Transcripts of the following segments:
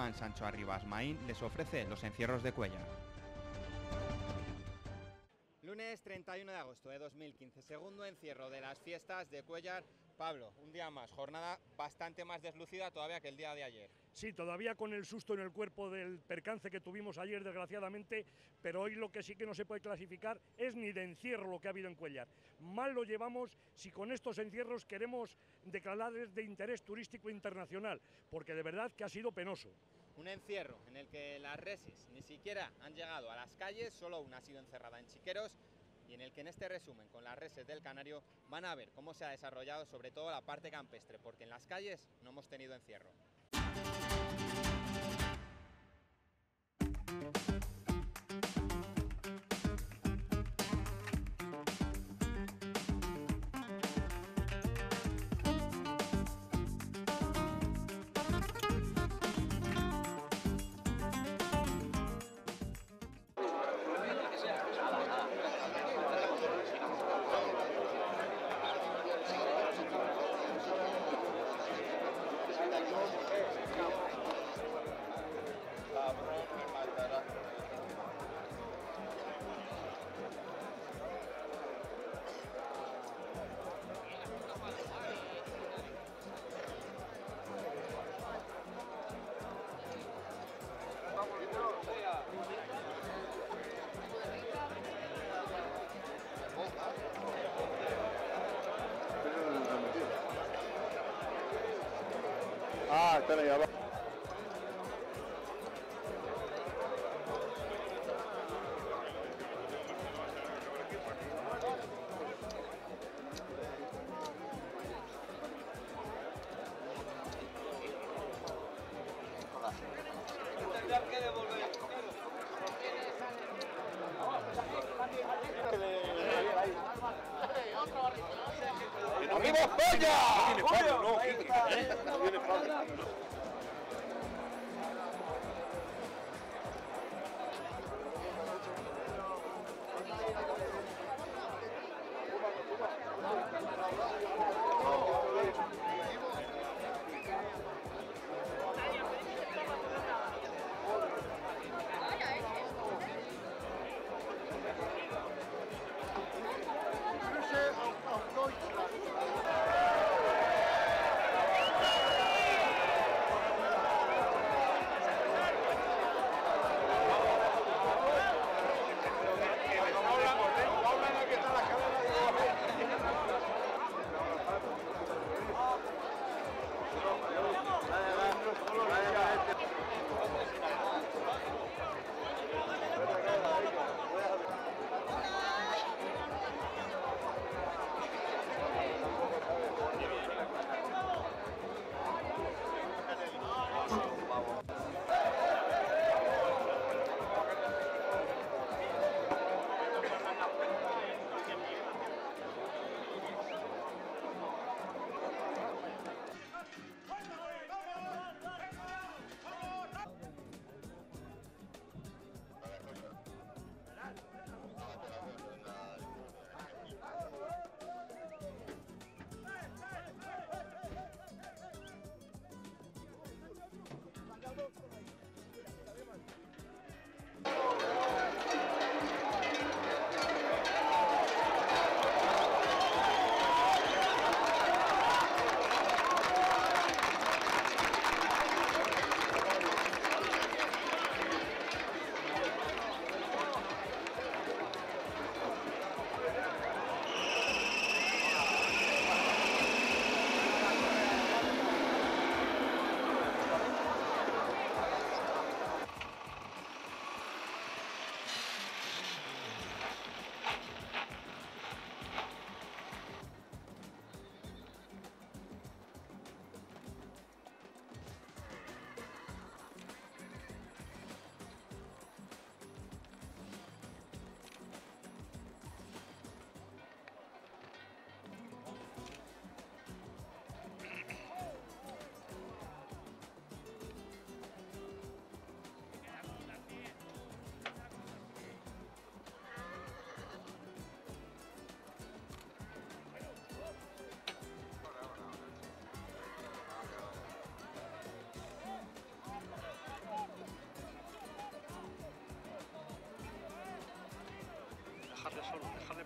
Juan Sancho Arribas Maín les ofrece los encierros de Cuéllar. Lunes 31 de agosto de 2015, segundo encierro de las fiestas de Cuéllar. Pablo, un día más, jornada bastante más deslucida todavía que el día de ayer. Sí, todavía con el susto en el cuerpo del percance que tuvimos ayer, desgraciadamente, pero hoy lo que sí que no se puede clasificar es ni de encierro lo que ha habido en Cuéllar. Mal lo llevamos si con estos encierros queremos declararles de interés turístico internacional, porque de verdad que ha sido penoso. Un encierro en el que las reses ni siquiera han llegado a las calles, solo una ha sido encerrada en Chiqueros, y en el que en este resumen con las reses del Canario van a ver cómo se ha desarrollado sobre todo la parte campestre, porque en las calles no hemos tenido encierro. Ah, están ahí abajo. Tendrán que devolver. ¡Arriba España! ¿Viene Pablo? No, viene Pablo.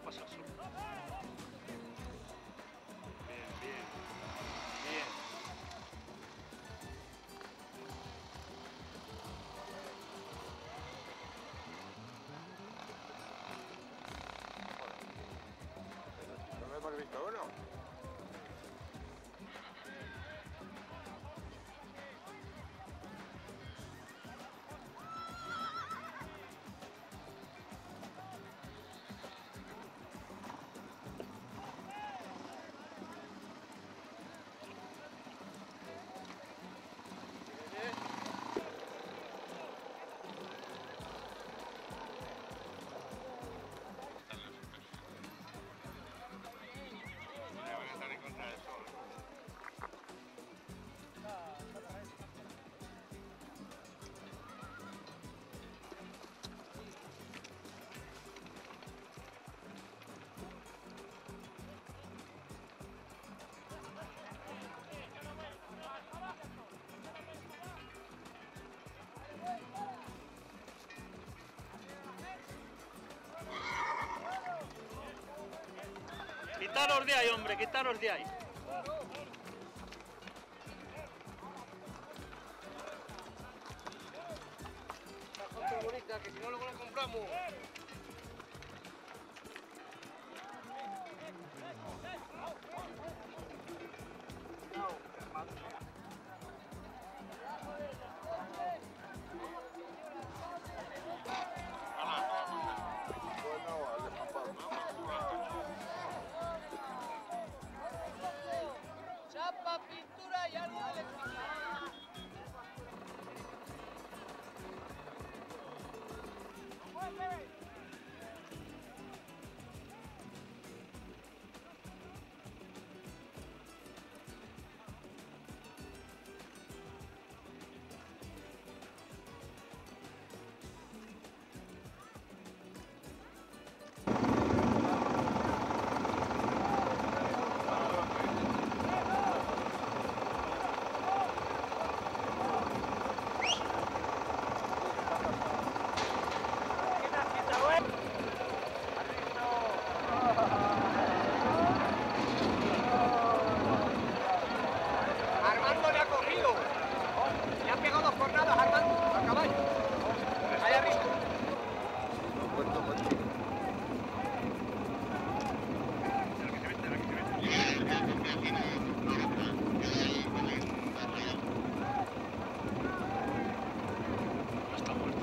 pasar solo. Bien, bien. Bien. ¿No hemos visto uno? Quitaros de ahí, hombre, quitaros de ahí. Que si no luego la compramos. Chapa, pintura y algo de electricidad. Armando le ha cogido. Le ha pegado 2 jornadas a Armando, a caballo. Ahí arriba. Está muerto.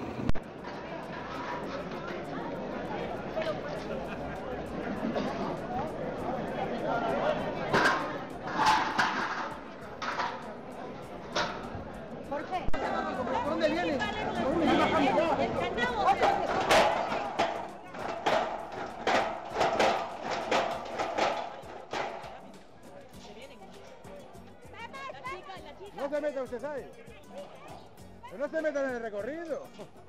¿Por dónde viene? El candado. No se meta usted ahí. Que no se metan en el recorrido.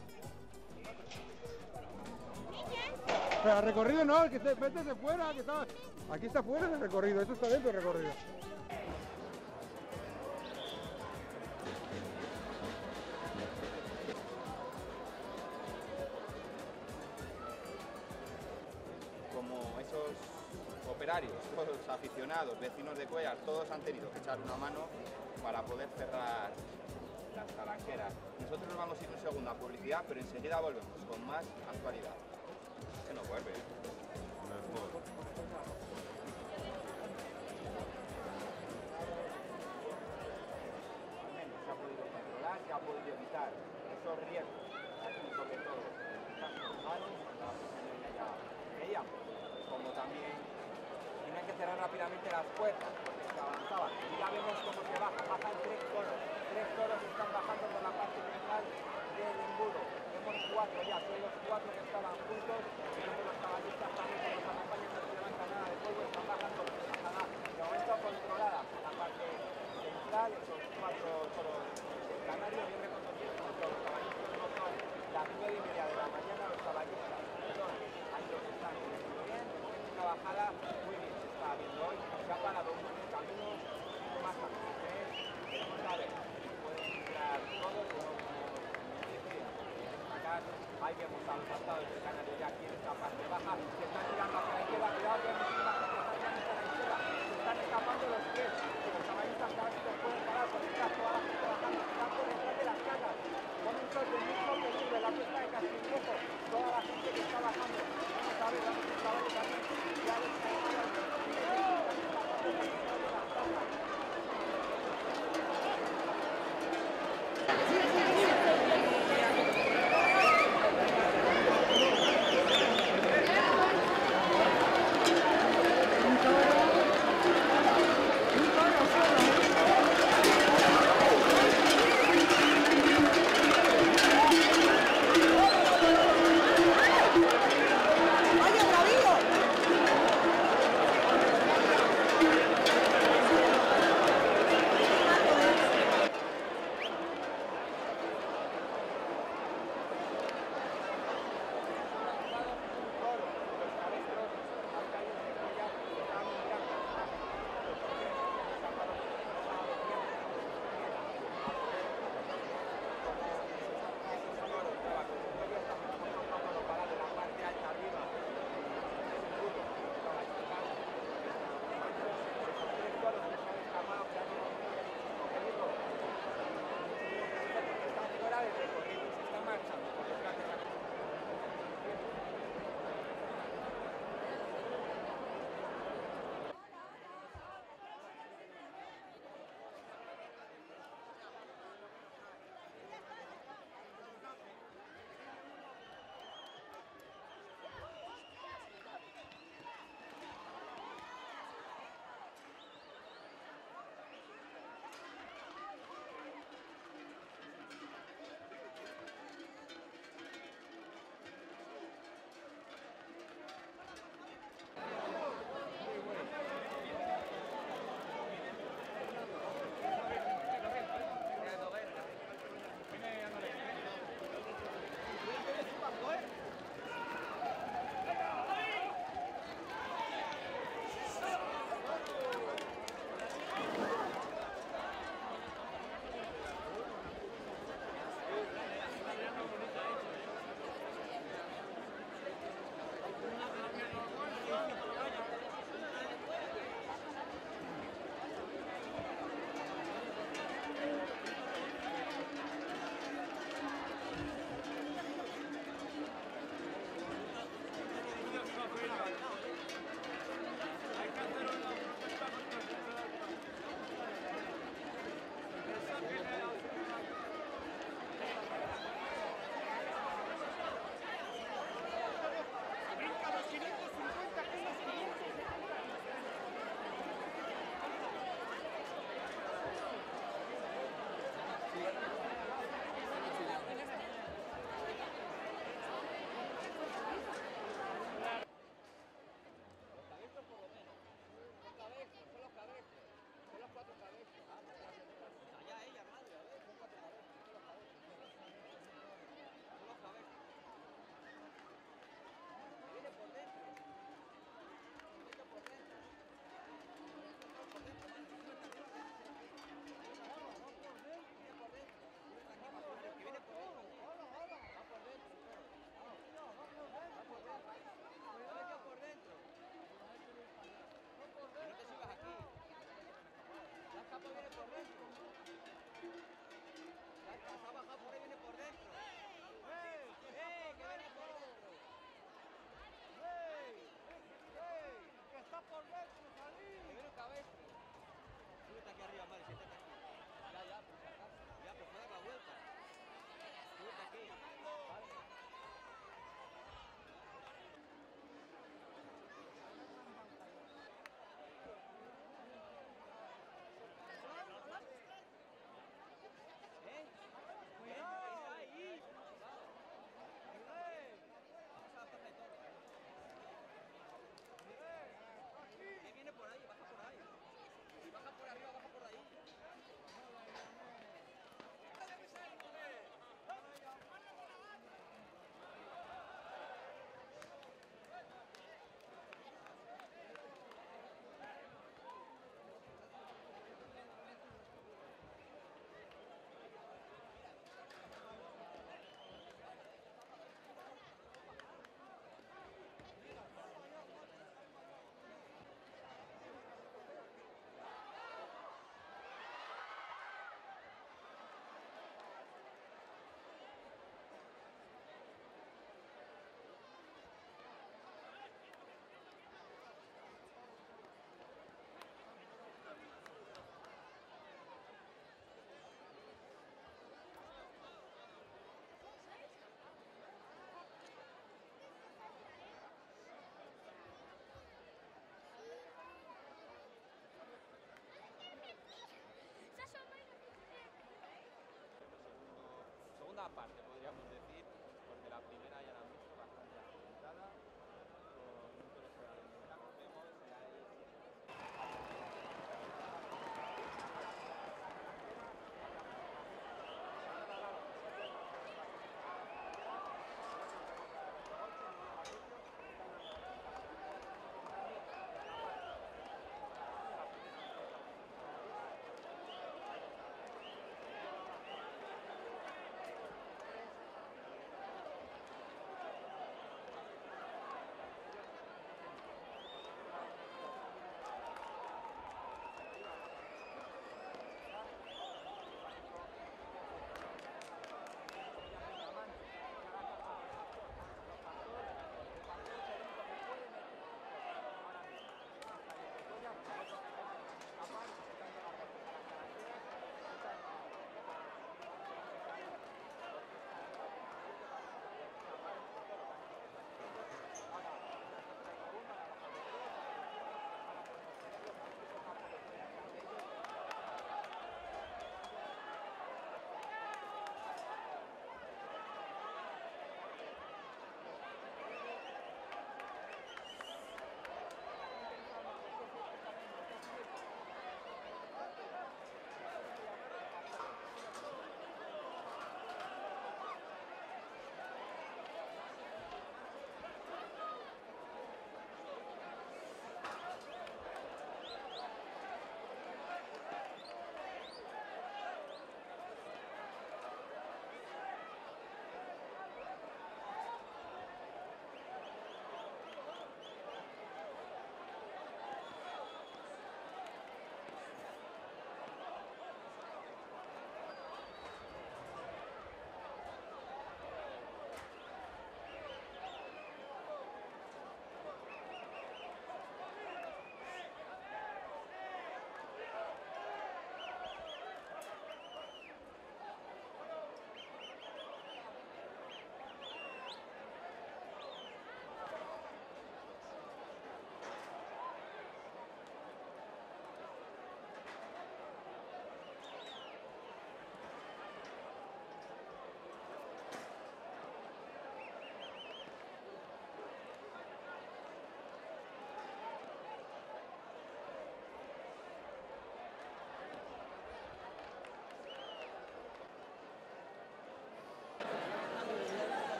Pero al recorrido no, el que se métese fuera, que está. Aquí está fuera del recorrido, esto está dentro del recorrido. Como esos operarios, todos aficionados, vecinos de Cuéllar, todos han tenido que echar una mano para poder cerrar las talanqueras. Nosotros nos vamos a ir un segundo a publicidad, pero enseguida volvemos con más actualidad. Que no vuelve. Al menos se ha podido controlar, se ha podido evitar esos riesgos, y sobre todo casos malos, ya veíamos, como también tienen que cerrar rápidamente las puertas porque se avanzaban. Y ya vemos cómo se bajan 3 toros están bajando por la parte central del embudo. Vemos 4 ya, son los 4 que estaban juntos, y vemos los caballistas también que nos acompañan, no se levanta nada de polvo, están bajando de momento controlada la parte central, esos 4 toros del Canario, bien reconocidos por los caballistas, no son las 9:30 de la mañana, los caballistas, perdón, ahí los están viendo bien, una bajada muy bien se está viendo hoy, se ha parado unos caminos, un más caminos, queremos saber si pueden entrar todos o no, destacar a Ahí vemos a los saltados del Canario ya aquí en esta parte baja. Se están tirando hacia la izquierda. Cuidado que hay muchísima gente que está tirando hacia la izquierda. Se están escapando los tres. Los caballistas cada vez los pueden parar porque está toda la gente bajando. Están por detrás de las casas. Momentos de mucho peligro en la pista de Castillejo. Toda la gente que está bajando. Vamos a ver, vamos a ver también. Ya les están escapando por detrás de las casas.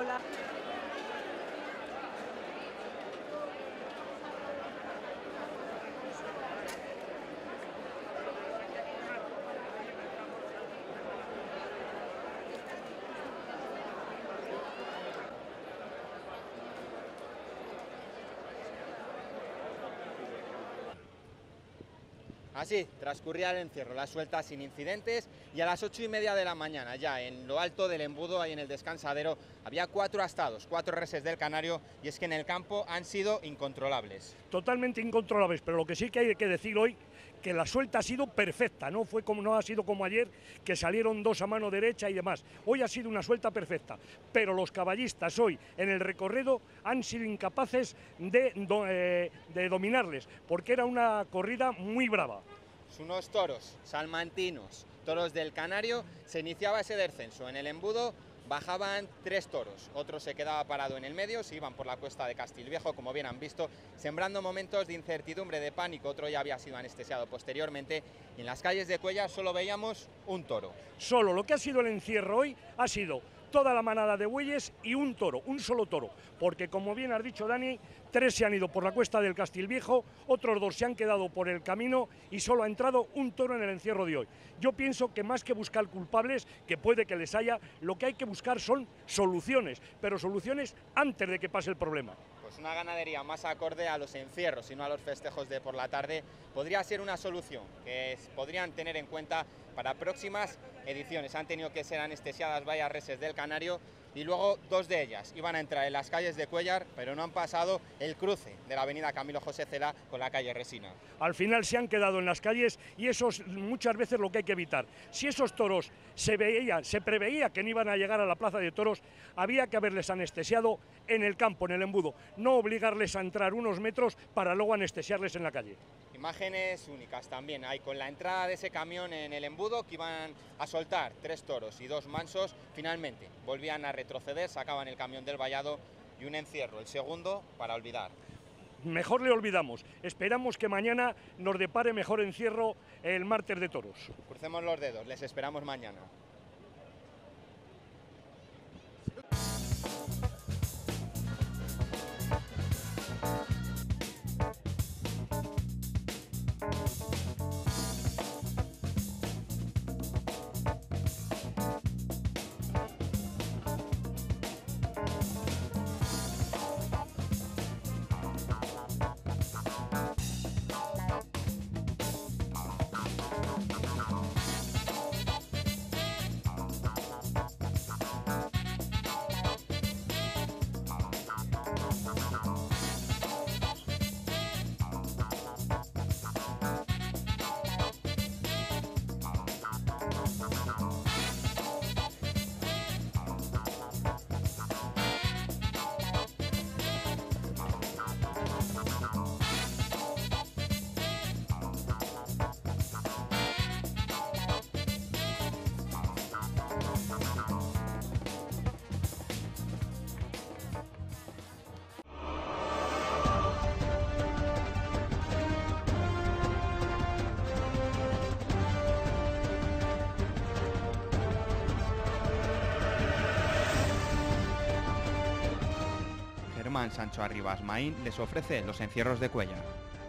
cola. Así transcurría el encierro, la suelta sin incidentes, y a las 8:30 de la mañana, ya en lo alto del embudo, ahí en el descansadero, había 4 astados, 4 reses del Canario, y es que en el campo han sido incontrolables. Totalmente incontrolables, pero lo que sí que hay que decir hoy, que la suelta ha sido perfecta, no ha sido como ayer, que salieron 2 a mano derecha y demás. Hoy ha sido una suelta perfecta, pero los caballistas hoy en el recorrido han sido incapaces de dominarles, porque era una corrida muy brava. Unos toros salmantinos, toros del Canario, se iniciaba ese descenso. En el embudo bajaban 3 toros, otro se quedaba parado en el medio, se iban por la cuesta de Castilviejo, como bien han visto, sembrando momentos de incertidumbre, de pánico. Otro ya había sido anestesiado posteriormente, y en las calles de Cuéllar solo veíamos un toro. Solo lo que ha sido el encierro hoy ha sido toda la manada de bueyes y un toro, un solo toro, porque como bien has dicho, Dani, 3 se han ido por la cuesta del Castilviejo, otros 2 se han quedado por el camino y solo ha entrado un toro en el encierro de hoy. Yo pienso que más que buscar culpables, que puede que les haya, lo que hay que buscar son soluciones, pero soluciones antes de que pase el problema. Pues una ganadería más acorde a los encierros y no a los festejos de por la tarde podría ser una solución que podrían tener en cuenta para próximas ediciones. Han tenido que ser anestesiadas varias reses del Canario y luego 2 de ellas iban a entrar en las calles de Cuéllar, pero no han pasado el cruce de la avenida Camilo José Cela con la calle Resina. Al final se han quedado en las calles y eso es muchas veces lo que hay que evitar. Si esos toros se preveía que no iban a llegar a la plaza de toros, había que haberles anestesiado en el campo, en el embudo, no obligarles a entrar unos metros para luego anestesiarles en la calle. Imágenes únicas también hay con la entrada de ese camión en el embudo, que iban a soltar 3 toros y 2 mansos, finalmente volvían a retroceder, sacaban el camión del vallado y un encierro, el segundo para olvidar. Mejor le olvidamos, esperamos que mañana nos depare mejor encierro el martes de toros. Crucemos los dedos, les esperamos mañana. Sancho Arribas Maín les ofrece los encierros de Cuéllar.